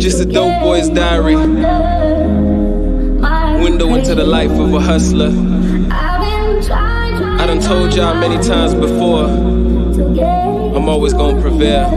just a dope boy's diary. Window into the life of a hustler. I done told y'all many times before, I'm always gonna prevail.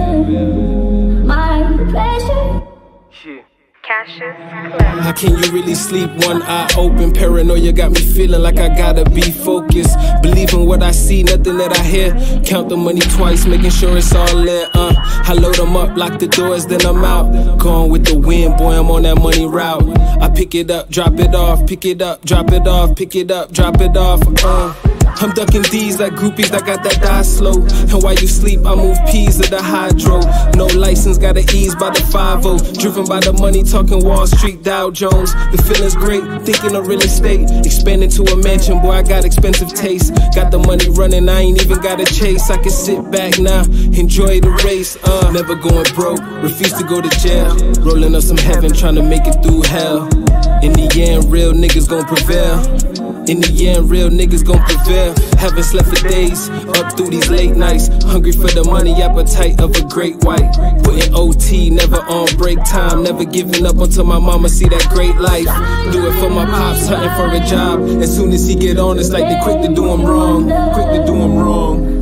Cashus. How can you really sleep one eye open? Paranoia got me feeling like I gotta be focused. Believe in what I see, nothing that I hear. Count the money twice, making sure it's all there. I load them up, lock the doors, then I'm out. Gone with the wind, boy, I'm on that money route. I pick it up, drop it off, pick it up, drop it off, pick it up, drop it off. I'm ducking D's like groupies, I got that die slow. And while you sleep, I move P's at the hydro. No license, gotta ease by the 5-0. Driven by the money, talking Wall Street, Dow Jones. The feeling's great, thinking of real estate. Expanding to a mansion, boy, I got expensive taste. Got the money running, I ain't even gotta chase. I can sit back now, enjoy the race. Never going broke, refuse to go to jail. Rolling up some heaven, trying to make it through hell. In the end, real niggas gon' prevail. In the end, real niggas gon' prevail. Haven't slept for days, up through these late nights. Hungry for the money, appetite of a great white. Putting OT, never on break time. Never giving up until my mama see that great life. Do it for my pops, hunting for a job. As soon as he get on, it's like they quick to do him wrong. Quick to do him wrong.